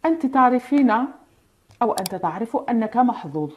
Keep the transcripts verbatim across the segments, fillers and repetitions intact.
أنت تعرفين أو أنت تعرف أنك محظوظ.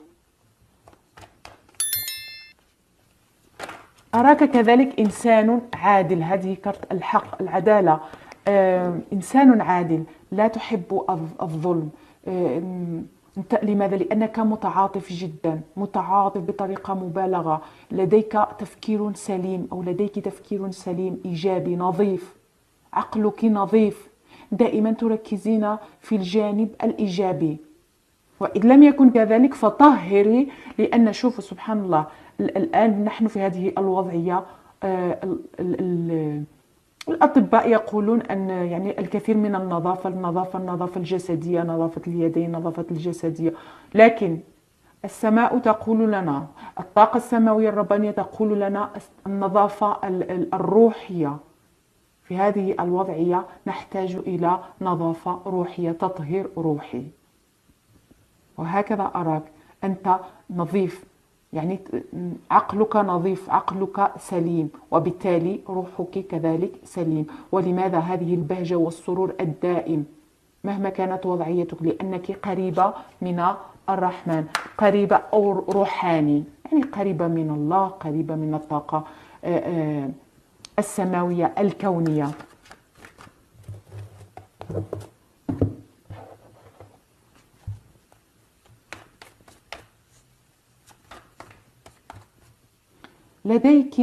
أراك كذلك إنسان عادل، هذه كرت الحق، العدالة. آه، إنسان عادل، لا تحب الظلم. آه، أنت لماذا؟ لأنك متعاطف جدا، متعاطف بطريقة مبالغة. لديك تفكير سليم، أو لديك تفكير سليم إيجابي نظيف. عقلك نظيف، دائما تركزين في الجانب الإيجابي. وإن لم يكن كذلك فطهري، لأن شوفوا سبحان الله، الآن نحن في هذه الوضعية. آه، ال- ال- ال- الأطباء يقولون أن يعني الكثير من النظافة، النظافة النظافة الجسدية، نظافة اليدين، نظافة الجسدية. لكن السماء تقول لنا، الطاقة السماوية الربانية تقول لنا النظافة ال- ال- الروحية. في هذه الوضعية نحتاج إلى نظافة روحية، تطهير روحي. وهكذا أراك أنت نظيف، يعني عقلك نظيف، عقلك سليم، وبالتالي روحك كذلك سليم. ولماذا هذه البهجة والسرور الدائم مهما كانت وضعيتك؟ لأنك قريبة من الرحمن، قريبة أو روحاني، يعني قريبة من الله، قريبة من الطاقة آه، آه، السماوية الكونية. لديك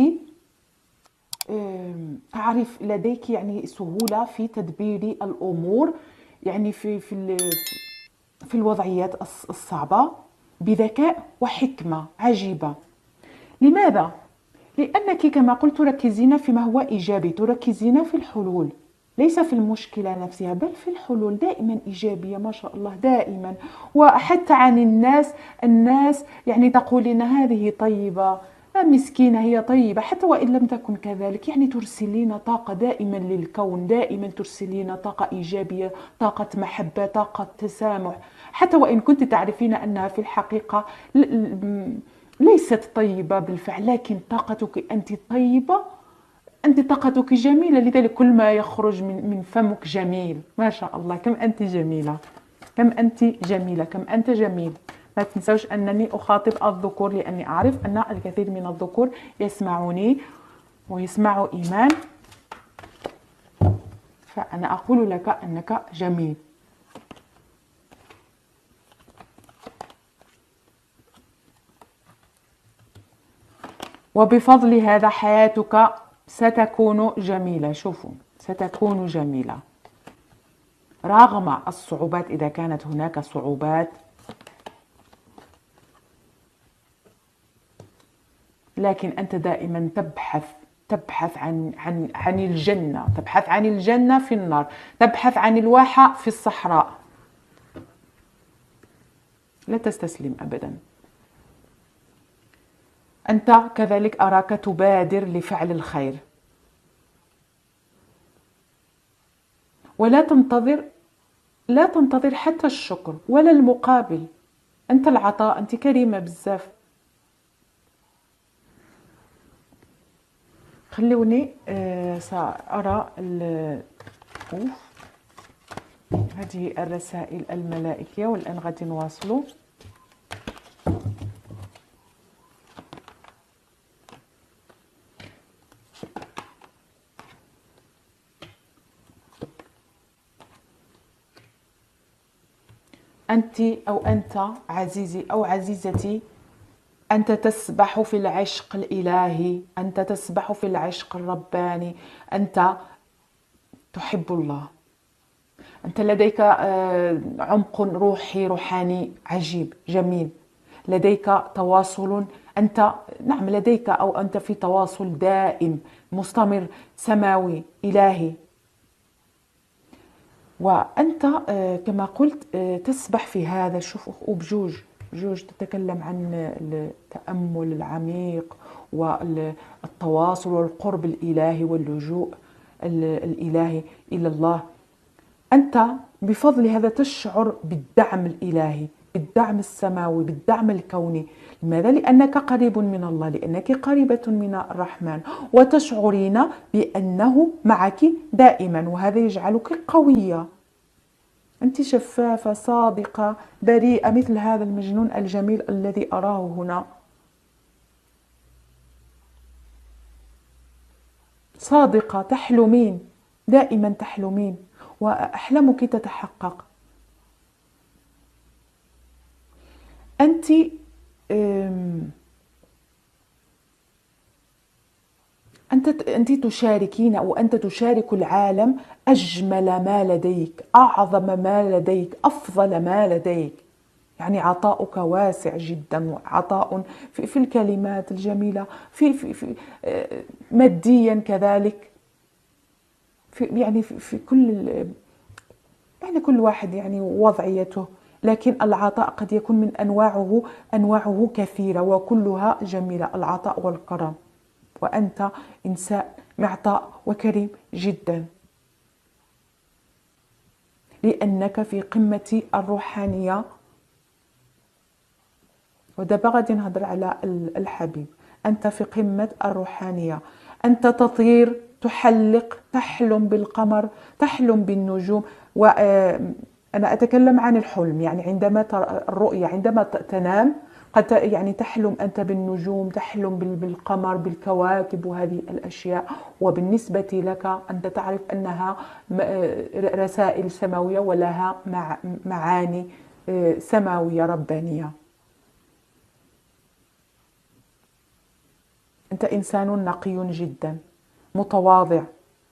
تعرف، لديك يعني سهولة في تدبير الأمور، يعني في في في الوضعيات الصعبة، بذكاء وحكمة عجيبة. لماذا؟ لأنك كما قلت تركزين فيما هو إيجابي، تركزين في الحلول، ليس في المشكلة نفسها، بل في الحلول. دائما إيجابية ما شاء الله، دائما. وحتى عن الناس، الناس يعني تقولين هذه طيبة، مسكينة، هي طيبة، حتى وإن لم تكن كذلك. يعني ترسلين طاقة دائما للكون، دائما ترسلين طاقة إيجابية، طاقة محبة، طاقة تسامح، حتى وإن كنت تعرفين أنها في الحقيقة ليست طيبة بالفعل. لكن طاقتك أنت طيبة، أنت طاقتك جميلة، لذلك كل ما يخرج من من فمك جميل. ما شاء الله، كم أنت جميلة، كم أنت جميلة، كم أنت جميل. لا تنسوش أنني أخاطب الذكور، لأني أعرف أن الكثير من الذكور يسمعوني ويسمعوا إيمان، فأنا أقول لك أنك جميل. وبفضل هذا حياتك ستكون جميلة. شوفوا، ستكون جميلة رغم الصعوبات، إذا كانت هناك صعوبات. لكن أنت دائما تبحث تبحث عن عن عن الجنة، تبحث عن الجنة في النار، تبحث عن الواحة في الصحراء. لا تستسلم أبدا. أنت كذلك أراك تبادر لفعل الخير، ولا تنتظر لا تنتظر حتى الشكر ولا المقابل. أنت العطاء، أنت كريمة بزاف. خلوني آه سأرى أوف. هذه الرسائل الملائكية، والآن غادي نواصلوا. أنت أو أنت عزيزي أو عزيزتي، أنت تسبح في العشق الإلهي، أنت تسبح في العشق الرباني، أنت تحب الله، أنت لديك آه، عمق روحي روحاني عجيب جميل، لديك تواصل. أنت نعم لديك، أو أنت في تواصل دائم مستمر سماوي إلهي. وأنت آه، كما قلت آه، تسبح في هذا. شوف، وبجوج بجوج تتكلم عن التأمل العميق والتواصل والقرب الإلهي واللجوء الإلهي إلى الله. أنت بفضل هذا تشعر بالدعم الإلهي، بالدعم السماوي، بالدعم الكوني. لماذا؟ لأنك قريب من الله، لأنك قريبة من الرحمن، وتشعرين بأنه معك دائما، وهذا يجعلك قوية. أنت شفافة صادقة بريئة مثل هذا المجنون الجميل الذي أراه هنا. صادقة، تحلمين دائما تحلمين وأحلامك تتحقق. أنت أنت أنت تشاركين أو أنت تشارك العالم أجمل ما لديك، أعظم ما لديك، أفضل ما لديك. يعني عطاؤك واسع جدا، عطاء في, في الكلمات الجميلة، في, في, في ماديا كذلك، في يعني في, في كل يعني كل واحد يعني وضعيته، لكن العطاء قد يكون من أنواعه أنواعه كثيرة وكلها جميلة، العطاء والكرم. وأنت إنسان معطاء وكريم جدا، لأنك في قمة الروحانية. ودابا غادي نهضر على الحبيب. أنت في قمة الروحانية، أنت تطير، تحلق، تحلم بالقمر، تحلم بالنجوم. وأنا أتكلم عن الحلم، يعني عندما ترى الرؤية، عندما تنام قد يعني تحلم أنت بالنجوم، تحلم بالقمر، بالكواكب وهذه الأشياء. وبالنسبة لك أنت تعرف أنها رسائل سماوية ولها معاني سماوية ربانية. أنت إنسان نقي جدا، متواضع.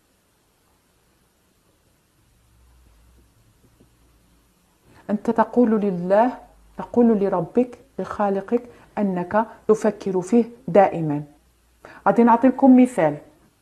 أنت تقول لله، تقول لربك، لخالقك، أنك تفكر فيه دائما. غادي نعطيكم مثال.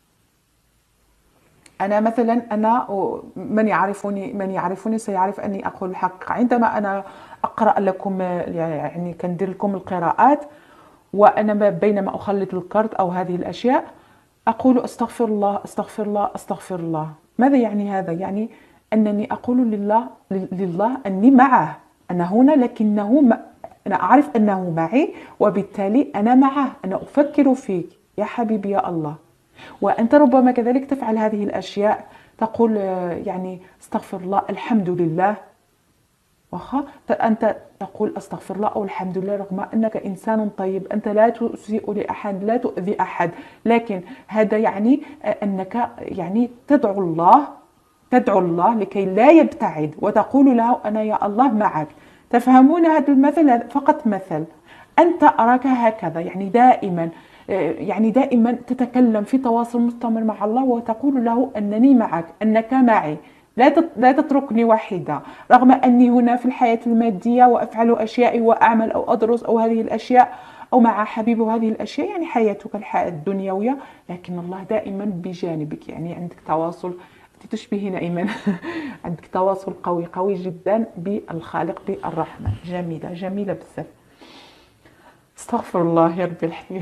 أنا مثلا، أنا من يعرفني من يعرفني سيعرف أني أقول الحق. عندما أنا أقرأ لكم، يعني كندير لكم القراءات، وأنا بينما أخلط الكرت أو هذه الأشياء أقول أستغفر الله أستغفر الله أستغفر الله. ماذا يعني هذا؟ يعني أنني أقول لله لله أني معه، أنا هنا لكنه م... أنا أعرف أنه معي، وبالتالي أنا معه، أنا أفكر فيك يا حبيبي يا الله. وأنت ربما كذلك تفعل هذه الأشياء، تقول يعني استغفر الله، الحمد لله. واخا أنت تقول أستغفر الله أو الحمد لله رغم أنك إنسان طيب، أنت لا تسيء لأحد، لا تؤذي أحد، لكن هذا يعني أنك يعني تدعو الله تدعو الله لكي لا يبتعد، وتقول له أنا يا الله معك. تفهمون هذا المثل؟ فقط مثل. أنت أراك هكذا، يعني دائما يعني دائما تتكلم في تواصل مستمر مع الله، وتقول له أنني معك، أنك معي، لا لا تتركني وحيدة، رغم أني هنا في الحياة المادية وأفعل أشياء وأعمل أو أدرس أو هذه الأشياء، أو مع حبيبي وهذه الأشياء، يعني حياتك الحياة الدنيوية، لكن الله دائما بجانبك. يعني عندك تواصل، تشبهين أيمن عندك تواصل قوي قوي جدا بالخالق، بالرحمن. جميلة جميلة بزاف. استغفر الله يا ربي الحبيب.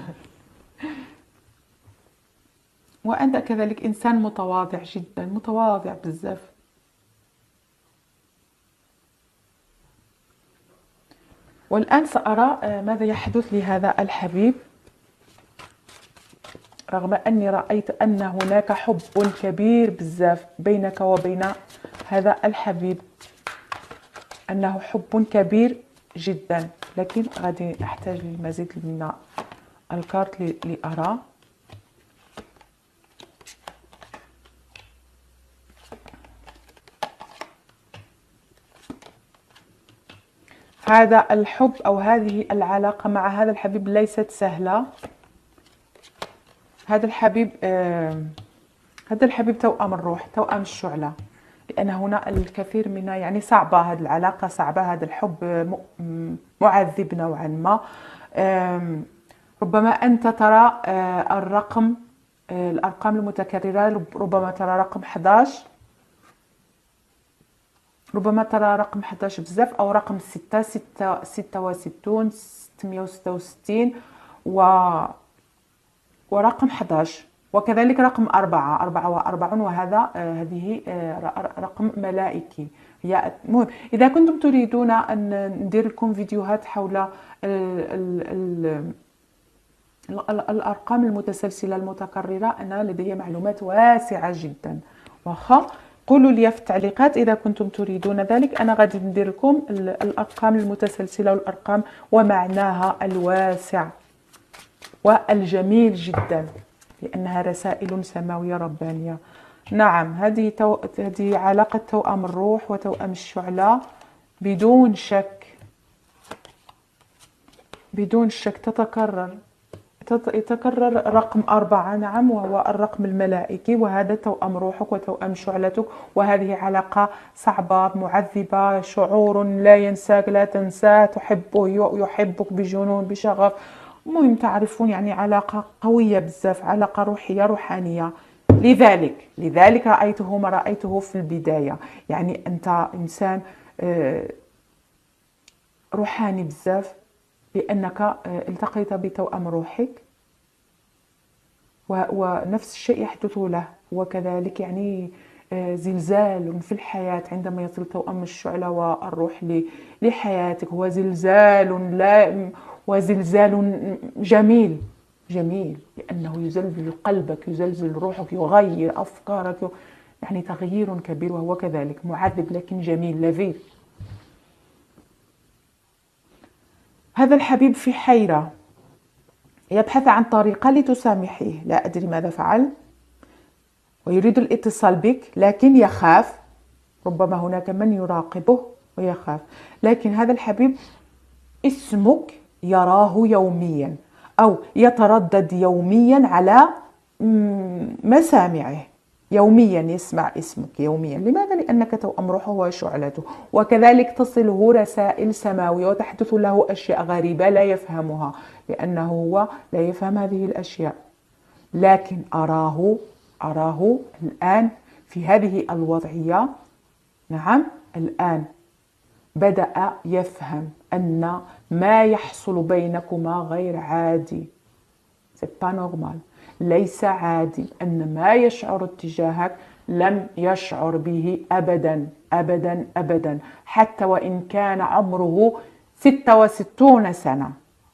وأنت كذلك إنسان متواضع جدا، متواضع بزاف. والآن سأرى ماذا يحدث لهذا الحبيب، رغم أني رأيت أن هناك حب كبير بزاف بينك وبين هذا الحبيب، أنه حب كبير جدا. لكن غادي أحتاج للمزيد من الكارت لأرى. هذا الحب أو هذه العلاقة مع هذا الحبيب ليست سهلة. هذا الحبيب آه هذا الحبيب توأم الروح، توأم الشعلة، لأن هنا الكثير من يعني صعبة، هذه العلاقة صعبة، هذا الحب معذب نوعا ما. ربما أنت ترى الرقم، الأرقام المتكررة، ربما ترى رقم أحد عشر، ربما ترى رقم أحد عشر بزاف، أو رقم ستة، ستة، ستة وستون، ستمائة وستة وستين، و ورقم أحد عشر، وكذلك رقم أربعة، أربعة وأربعون، وهذا آه هذه آه رقم ملائكي. هي مهم. إذا كنتم تريدون أن ندير لكم فيديوهات حول ال ال ال الأرقام المتسلسلة المتكررة، أنا لدي معلومات واسعة جدا. واخا قولوا لي في التعليقات إذا كنتم تريدون ذلك. أنا غادي ندير لكم الأرقام المتسلسلة والأرقام ومعناها الواسع والجميل جدا، لأنها رسائل سماوية ربانية. نعم، هذه تو... هذه علاقة توأم الروح وتوأم الشعلة بدون شك، بدون شك تتكرر يتكرر رقم أربعة. نعم، وهو الرقم الملائكي، وهذا توأم روحك وتوأم شعلتك، وهذه علاقة صعبة معذبة، شعور لا ينساك لا تنساه، تحبه يحبك بجنون بشغف. المهم تعرفون يعني علاقة قوية بزاف، علاقة روحية روحانية. لذلك لذلك رأيته ما رأيته في البداية، يعني أنت إنسان روحاني بزاف، لأنك التقيت بتوأم روحك، ونفس الشيء يحدث له، وكذلك يعني زلزال في الحياة عندما يصل توأم الشعلة والروح لحياتك، هو زلزال لا وزلزال جميل جميل، لأنه يزلزل قلبك، يزلزل روحك، يغير أفكارك، يعني تغيير كبير، وهو كذلك معذب لكن جميل لذيذ. هذا الحبيب في حيرة، يبحث عن طريقة لتسامحيه، لا أدري ماذا فعل، ويريد الاتصال بك لكن يخاف، ربما هناك من يراقبه ويخاف. لكن هذا الحبيب اسمك يراه يوميا أو يتردد يوميا على مسامعه، يوميا يسمع اسمك يوميا. لماذا؟ لأنك توأم روحه وشعلته، وكذلك تصله رسائل سماوية وتحدث له أشياء غريبة لا يفهمها، لأنه هو لا يفهم هذه الأشياء. لكن أراه أراه الآن في هذه الوضعية، نعم الآن بدأ يفهم أن ما يحصل بينكما غير عادي، c'est pas normal، ليس عادي، أن ما يشعر تجاهك لم يشعر به أبدا أبدا أبدا، حتى وإن كان عمره ستة وستون سنة،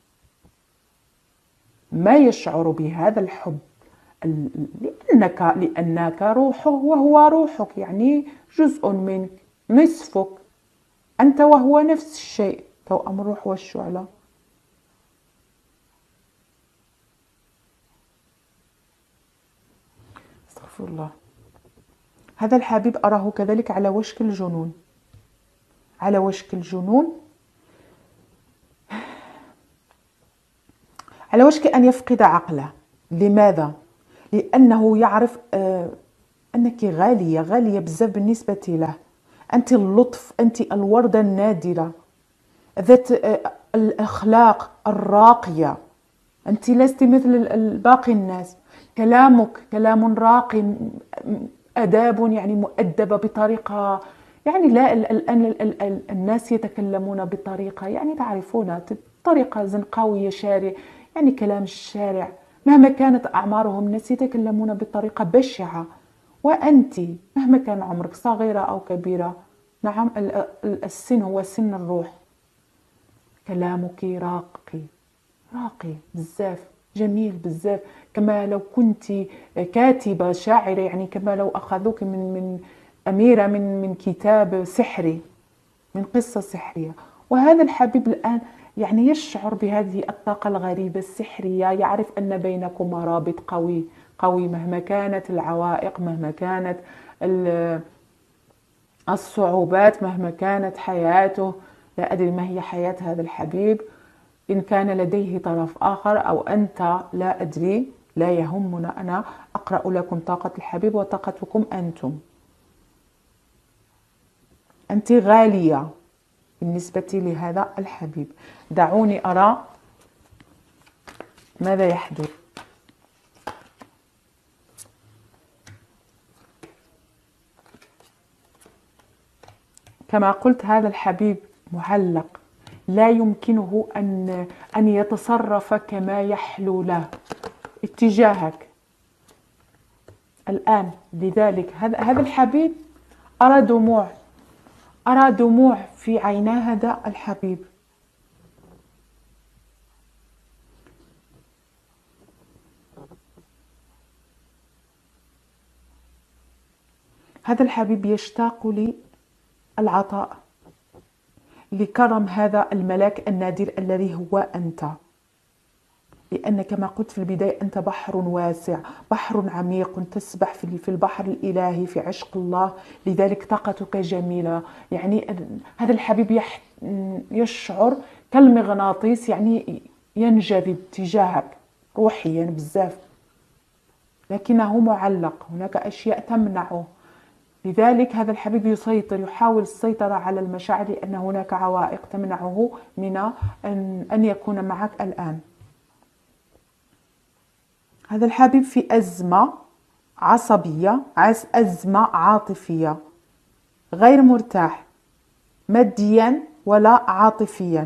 ما يشعر بهذا الحب، لأنك لأنك روحه وهو روحك، يعني جزء منك، نصفك، أنت وهو نفس الشيء، توأم الروح والشعلة. استغفر الله. هذا الحبيب أراه كذلك على وشك الجنون، على وشك الجنون، على وشك أن يفقد عقله. لماذا؟ لأنه يعرف آه أنك غالية غالية بزاف بالنسبة له، أنت اللطف، أنت الوردة النادرة ذات آه الأخلاق الراقية، أنت لست مثل باقي الناس، كلامك كلام راقي، أداب يعني مؤدبة بطريقة، يعني لا الآن الناس يتكلمون بطريقة يعني تعرفون، طريقة زنقاوية شارع، يعني كلام الشارع، مهما كانت أعمارهم الناس يتكلمون بطريقة بشعة، وأنت مهما كان عمرك صغيرة أو كبيرة، نعم السن هو سن الروح، كلامك راقي راقي بزاف، جميل بزاف، كما لو كنت كاتبة شاعرة، يعني كما لو أخذوك من من أميرة من من كتاب سحري، من قصة سحرية. وهذا الحبيب الآن يعني يشعر بهذه الطاقة الغريبة السحرية، يعرف أن بينكما رابط قوي قوي، مهما كانت العوائق، مهما كانت الصعوبات، مهما كانت حياته. لا أدري ما هي حياة هذا الحبيب، إن كان لديه طرف آخر أو أنت، لا أدري، لا يهمنا. أنا أقرأ لكم طاقة الحبيب وطاقتكم أنتم. أنت غالية بالنسبة لهذا الحبيب. دعوني أرى ماذا يحدث. كما قلت هذا الحبيب معلق، لا يمكنه أن أن يتصرف كما يحلو له اتجاهك الآن. لذلك هذا هذا الحبيب أرى دموع، أرى دموع في عينا هذا الحبيب. هذا الحبيب يشتاق للعطاء، لكرم هذا الملاك النادر الذي هو أنت، لأن كما قلت في البداية أنت بحر واسع، بحر عميق، تسبح في البحر الإلهي في عشق الله، لذلك طاقتك جميلة. يعني هذا الحبيب يشعر كالمغناطيس، يعني ينجذب تجاهك روحيا بزاف، لكنه معلق، هناك أشياء تمنعه. لذلك هذا الحبيب يسيطر، يحاول السيطرة على المشاعر، لأن هناك عوائق تمنعه من أن, أن يكون معك الآن. هذا الحبيب في أزمة عصبية، أزمة عاطفية، غير مرتاح ماديا ولا عاطفيا،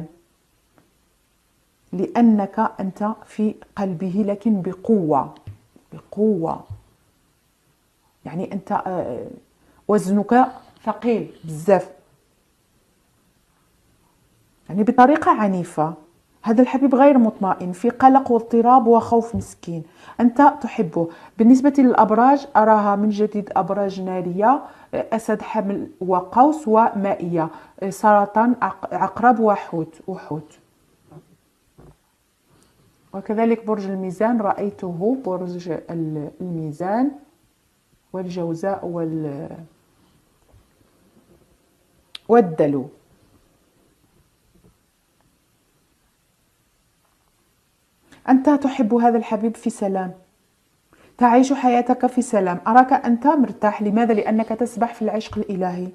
لأنك أنت في قلبه لكن بقوة بقوة. يعني أنت وزنك ثقيل بزاف، يعني بطريقة عنيفة. هذا الحبيب غير مطمئن، في قلق واضطراب وخوف مسكين. أنت تحبه. بالنسبة للأبراج أراها من جديد أبراج نارية، أسد، حمل وقوس ومائية، سرطان، عقرب وحوت وحوت وكذلك برج الميزان رأيته، برج الميزان والجوزاء وال والدلو. أنت تحب هذا الحبيب في سلام، تعيش حياتك في سلام، أراك أنت مرتاح. لماذا؟ لأنك تسبح في العشق الإلهي،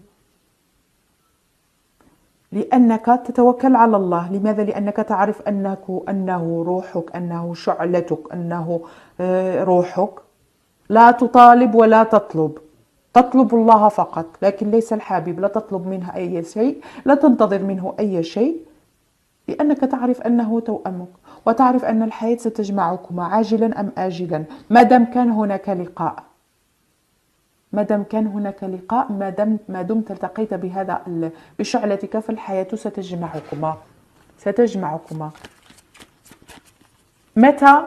لأنك تتوكل على الله. لماذا؟ لأنك تعرف أنك أنه روحك، أنه شعلتك، أنه روحك. لا تطالب ولا تطلب، تطلب الله فقط، لكن ليس الحبيب. لا تطلب منه أي شيء، لا تنتظر منه أي شيء، لأنك تعرف أنه توأمك، وتعرف أن الحياة ستجمعكما عاجلا أم آجلا، ما دام كان هناك لقاء، ما دام كان هناك لقاء، ما دام ما دمت التقيت بهذا بشعلتك، فالحياة ستجمعكما ستجمعكما. متى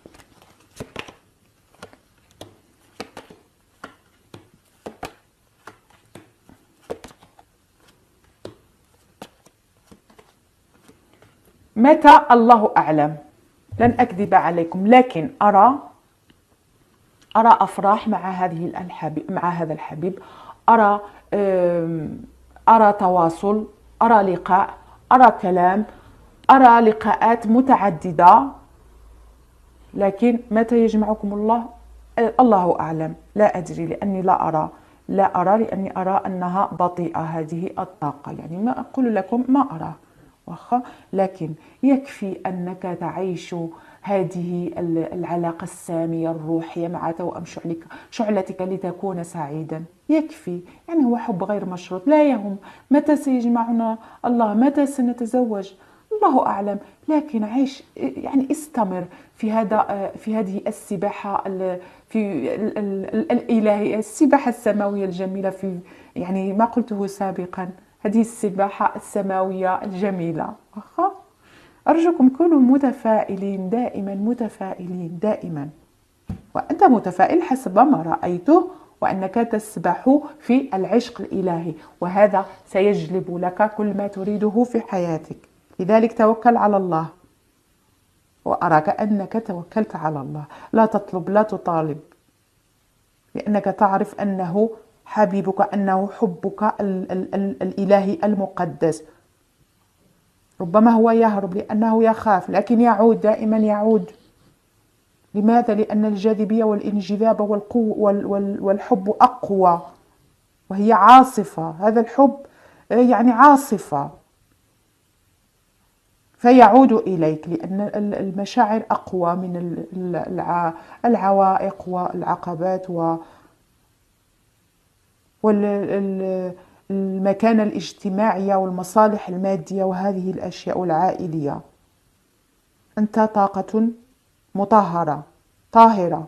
متى الله أعلم، لن أكذب عليكم، لكن أرى أرى أفراح مع هذه الحبيب، مع هذا الحبيب. أرى أرى تواصل، أرى لقاء، أرى كلام، أرى لقاءات متعددة، لكن متى يجمعكم الله الله أعلم، لا أدري، لأني لا أرى لا أرى لأني أرى أنها بطيئة هذه الطاقة. يعني ما أقول لكم ما أرى واخا، لكن يكفي أنك تعيش هذه العلاقة السامية الروحية مع توأم شعلك شعلتك لتكون سعيدا. يكفي، يعني هو حب غير مشروط. لا يهم متى سيجمعنا الله، متى سنتزوج، الله أعلم، لكن عيش، يعني استمر في هذا في هذه السباحة في الإلهية، السباحة السماوية الجميلة، في يعني ما قلته سابقا، هذه السباحة السماوية الجميلة. أرجوكم كونوا متفائلين دائما، متفائلين دائما، وأنت متفائل حسب ما رأيته، وأنك تسبح في العشق الإلهي، وهذا سيجلب لك كل ما تريده في حياتك. لذلك توكل على الله، وأراك أنك توكلت على الله. لا تطلب، لا تطالب، لأنك تعرف أنه حبيبك، أنه حبك ال ال ال الإلهي المقدس. ربما هو يهرب لأنه يخاف، لكن يعود، دائما يعود. لماذا؟ لأن الجاذبية والانجذاب والقوة وال وال والحب أقوى، وهي عاصفة. هذا الحب يعني عاصفة، فيعود إليك، لأن المشاعر أقوى من العوائق والعقبات والمكانة الاجتماعية والمصالح المادية وهذه الأشياء العائلية. أنت طاقة مطهرة طاهرة،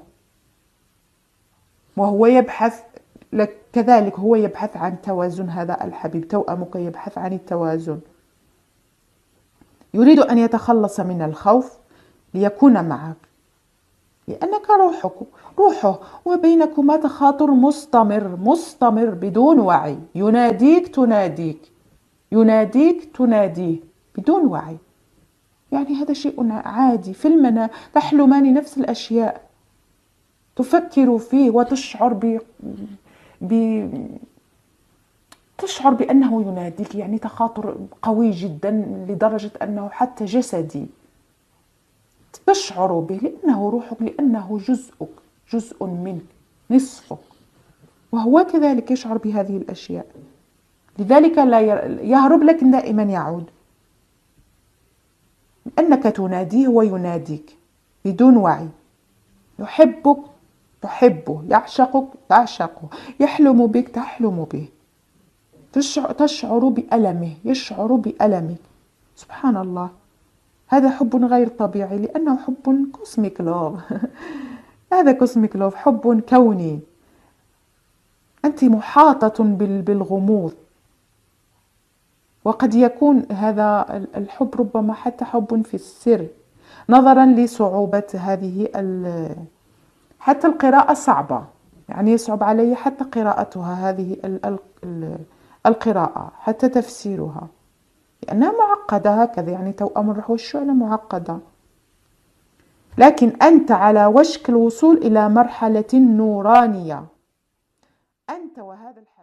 وهو يبحث لك كذلك، هو يبحث عن توازن. هذا الحبيب توأمك يبحث عن التوازن، يريد أن يتخلص من الخوف ليكون معك، لأنك روحك روحه، وبينكما تخاطر مستمر مستمر بدون وعي، يناديك تناديك، يناديك تناديه بدون وعي. يعني هذا شيء عادي في المنام، تحلمان نفس الأشياء، تفكر فيه وتشعر ب... ب... تشعر بأنه يناديك، يعني تخاطر قوي جدا لدرجة أنه حتى جسدي تشعر به، لأنه روحك، لأنه جزءك، جزء منك، نصفك، وهو كذلك يشعر بهذه الأشياء. لذلك لا يهرب لكن دائما يعود، أنك تناديه ويناديك بدون وعي. يحبك تحبه، يعشقك تعشقه، يحلم بك تحلم به، تشعر بألمه، يشعر بألمك. سبحان الله، هذا حب غير طبيعي، لأنه حب كوسميك لوف. هذا كوسميك لوف، حب كوني، أنت محاطة بالغموض. وقد يكون هذا الحب ربما حتى حب في السر، نظرا لصعوبة هذه حتى القراءة صعبة، يعني يصعب علي حتى قراءتها، هذه القراءة حتى تفسيرها، لأنها معقدة هكذا، يعني توأم الروح والشعلة معقدة. لكن أنت على وشك الوصول إلى مرحلة نورانية، أنت وهذا